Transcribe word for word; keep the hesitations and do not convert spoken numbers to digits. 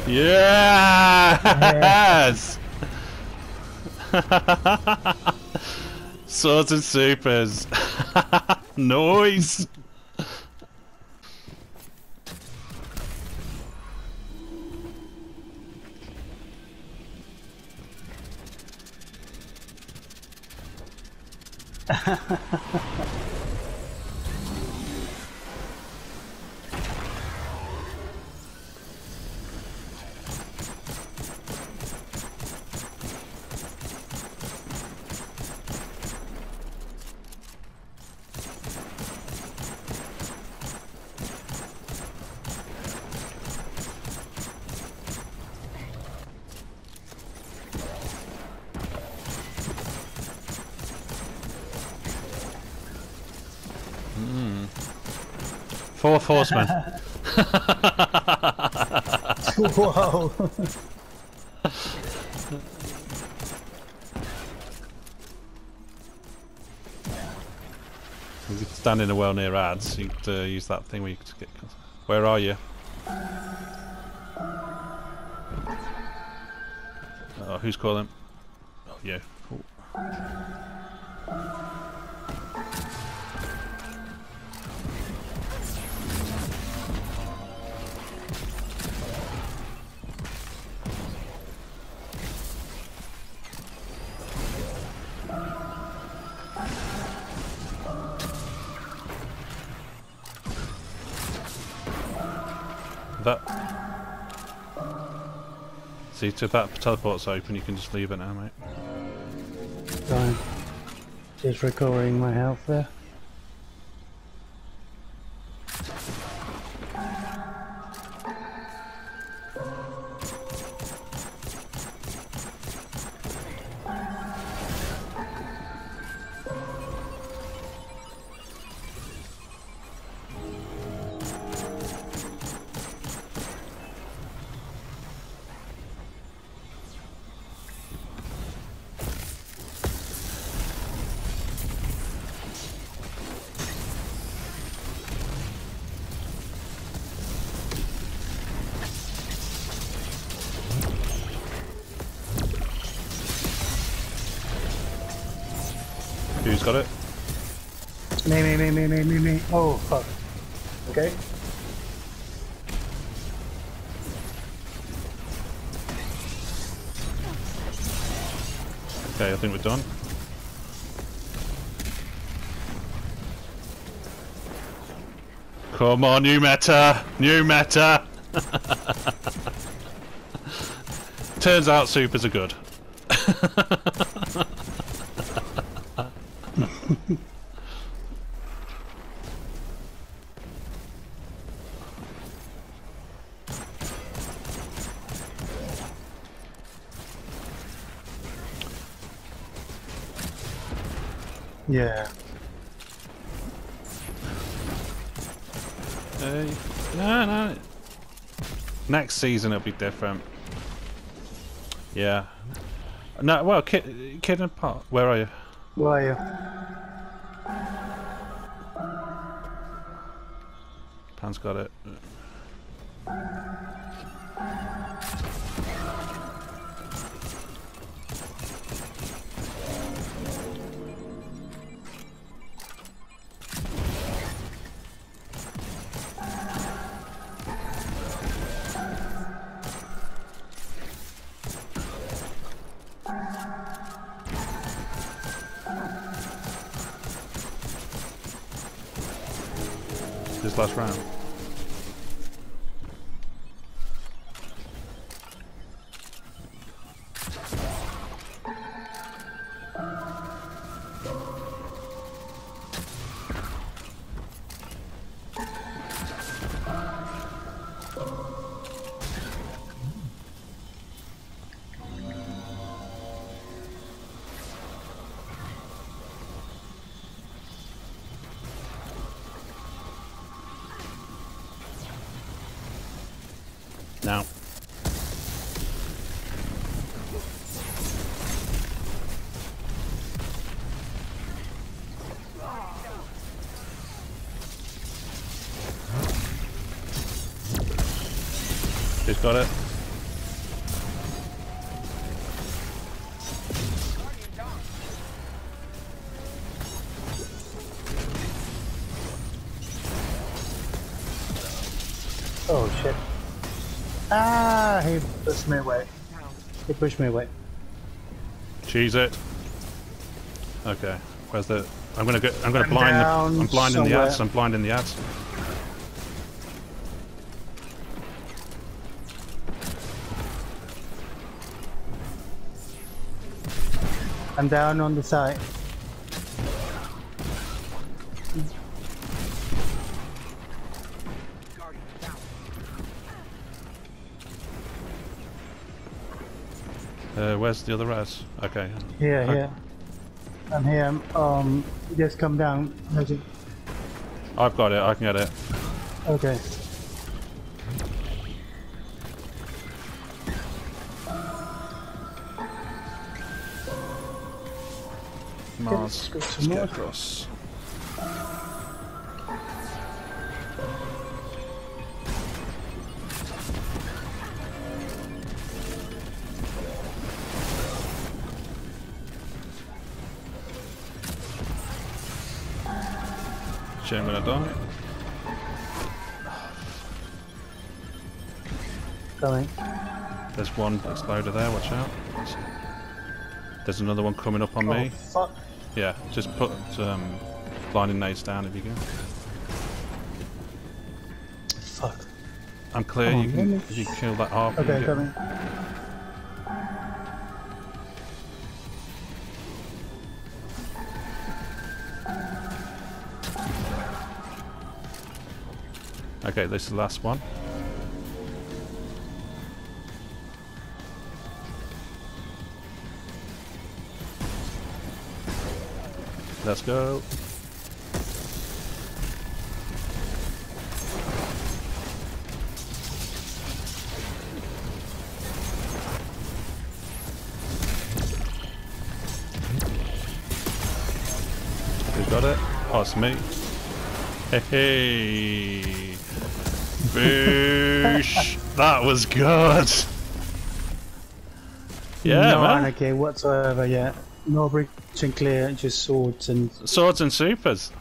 Yes! Swords and supers. Noise! Mm. Fourth horseman. Whoa. You could stand in a well near ads. You could uh, use that thing where you could get. Where are you? Oh, who's calling? Oh, yeah. Cool. That. See, if that teleport's open, you can just leave it now, mate. Fine. Just recovering my health there. Who's got it? Me, me, me, me, me, me, me. Oh, fuck. Okay. Okay, I think we're done. Come on, new meta! New meta! Turns out supers are good. Yeah. Uh, no, no. Next season it'll be different. Yeah. No, well, Kid, Kid and Pot, where are you? Where are you? Pan's got it. This last round. Now. Who's got it? Oh shit. Ah, he pushed me away. He pushed me away. Cheese it. Okay. Where's the? I'm gonna go. I'm gonna I'm blind. The, down I'm blinding the somewhere. ads. I'm blinding the ads. I'm down on the side. Uh, where's the other res? Okay. Here, Okay. here. I'm here. Um, just come down. Magic. I've got it. I can get it. Okay. Mars. Let's go some more. Scarecross. Shit, I'm gonna die. Coming. There's one exploder there, watch out. There's another one coming up on Oh, me. fuck. Yeah, just put um, blinding nades down if you can. Fuck. I'm clear, Come you on, can, let me- you can kill that harp. Okay, coming. Okay, this is the last one. Let's go. Who's got it? Oh, it's me. Hey, hey. Boosh. That was good. Yeah, no man. anarchy whatsoever yet. No breach and clear, just swords and Swords and supers.